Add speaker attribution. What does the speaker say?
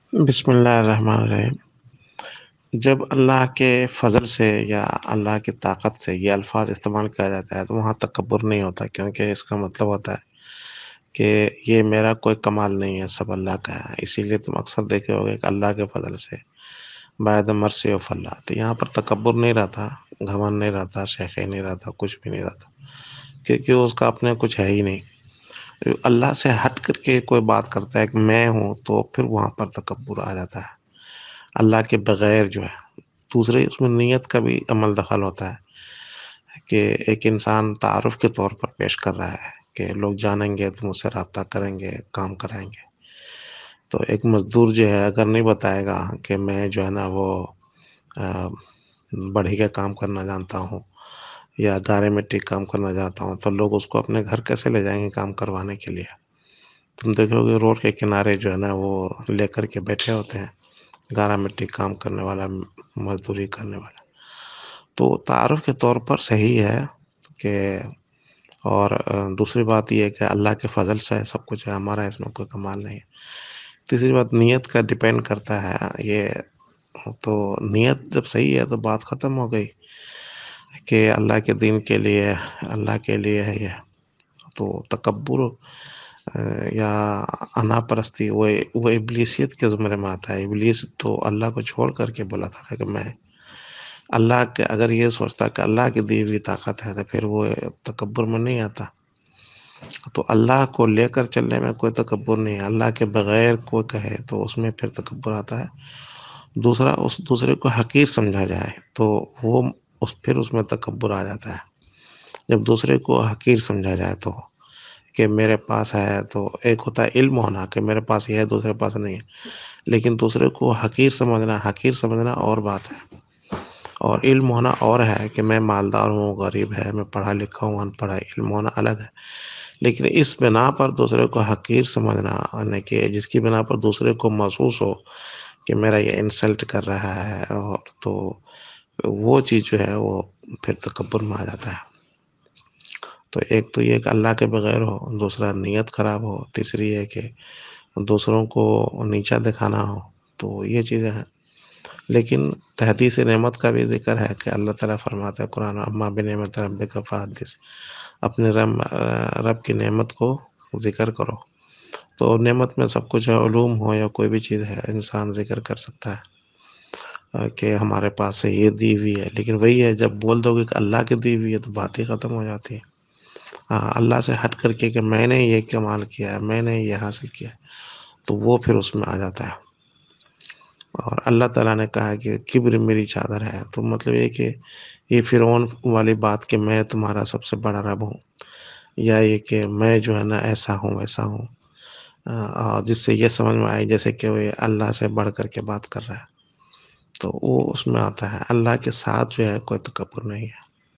Speaker 1: بسم اللہ الرحمن الرحیم۔ جب اللہ کے فضل سے یا اللہ کی طاقت سے یہ الفاظ استعمال کیا جاتا ہے تو وہاں تکبر نہیں ہوتا، کیونکہ اس کا مطلب ہوتا ہے کہ یہ میرا کوئی کمال نہیں ہے، سب اللہ کا ہے۔ اسی لیے تم اکثر دیکھے ہوگے کہ اللہ کے فضل سے بعد مرسی و اللہ، تو یہاں پر تکبر نہیں رہتا، گھمنڈ نہیں رہتا، شیخی نہیں رہتا، کچھ بھی نہیں رہتا، کیونکہ اس کا اپنے کچھ ہے ہی نہیں۔ اللہ سے ہٹ کر کے کوئی بات کرتا ہے کہ میں ہوں، تو پھر وہاں پر تکبر آ جاتا ہے۔ اللہ کے بغیر جو ہے دوسرے، اس میں نیت کا بھی عمل دخل ہوتا ہے کہ ایک انسان تعارف کے طور پر پیش کر رہا ہے کہ لوگ جانیں گے تو مجھ سے رابطہ کریں گے، کام کرائیں گے۔ تو ایک مزدور جو ہے اگر نہیں بتائے گا کہ میں جو ہے نا وہ بڑھئی کا کام کرنا جانتا ہوں یا گارے مٹی کام کرنا جانتا ہوں، تو لوگ اس کو اپنے گھر کیسے لے جائیں گے کام کروانے کے لیے؟ تم دیکھو گے روڈ کے کنارے جو ہے نا وہ لے کر کے بیٹھے ہوتے ہیں، گارا مٹی کام کرنے والا، مزدوری کرنے والا۔ تو تعارف کے طور پر صحیح ہے کہ، اور دوسری بات یہ ہے کہ اللہ کے فضل سے سب کچھ ہے، ہمارا اس میں کوئی کمال نہیں ہے۔ تیسری بات نیت کا ڈیپینڈ کرتا ہے یہ، تو نیت جب صحیح ہے تو بات ختم ہو گئی کہ اللہ کے دین کے لیے، اللہ کے لیے ہے یہ۔ تو تکبر یا انا پرستی وہ ابلیسیت کے زمرے میں آتا ہے۔ ابلیس تو اللہ کو چھوڑ کر کے بولا تھا کہ میں اللہ کے، اگر یہ سوچتا کہ اللہ کی دی ہوئی طاقت ہے تو پھر وہ تکبر میں نہیں آتا۔ تو اللہ کو لے کر چلنے میں کوئی تکبر نہیں ہے، اللہ کے بغیر کوئی کہے تو اس میں پھر تکبر آتا ہے۔ دوسرا، اس دوسرے کو حقیر سمجھا جائے تو وہ پھر اس میں تکبر آ جاتا ہے۔ جب دوسرے کو حقیر سمجھا جائے تو، کہ میرے پاس ہے، تو ایک ہوتا ہے علم ہونا کہ میرے پاس یہ ہے، دوسرے پاس نہیں ہے، لیکن دوسرے کو حقیر سمجھنا اور بات ہے، اور علم ہونا اور ہے کہ میں مالدار ہوں، غریب ہے، میں پڑھا لکھا ہوں، ان پڑھا، علم ہونا الگ ہے۔ لیکن اس بنا پر دوسرے کو حقیر سمجھنا، یعنی کہ جس کی بنا پر دوسرے کو محسوس ہو کہ میرا یہ انسلٹ کر رہا ہے، اور تو وہ چیز جو ہے وہ پھر تکبر میں آ جاتا ہے۔ تو ایک تو یہ کہ اللہ کے بغیر ہو، دوسرا نیت خراب ہو، تیسری ہے کہ دوسروں کو نیچا دکھانا ہو، تو یہ چیزیں ہیں۔ لیکن تحدیث نعمت کا بھی ذکر ہے کہ اللہ تعالیٰ فرماتا ہے قرآن، اما بنعمت ربک فحدث، اپنے رب کی نعمت کو ذکر کرو۔ تو نعمت میں سب کچھ ہے، علوم ہو یا کوئی بھی چیز ہے، انسان ذکر کر سکتا ہے کہ ہمارے پاس سے یہ دی ہوئی ہے۔ لیکن وہی ہے، جب بول دو گے کہ اللہ کی دی ہوئی ہے تو بات ہی ختم ہو جاتی ہے۔ ہاں، اللہ سے ہٹ کر کے کہ میں نے یہ کمال کیا ہے، میں نے یہ حاصل کیا ہے، تو وہ پھر اس میں آ جاتا ہے۔ اور اللہ تعالیٰ نے کہا کہ کبر میری چادر ہے، تو مطلب یہ کہ یہ فرعون والی بات کہ میں تمہارا سب سے بڑا رب ہوں، یا یہ کہ میں جو ہے نا ایسا ہوں ویسا ہوں، جس سے یہ سمجھ میں آئی جیسے کہ وہ اللہ سے بڑھ کر کے بات کر رہا ہے، تو وہ اس میں آتا ہے۔ اللہ کے ساتھ جو ہے کوئی تکبر نہیں ہے۔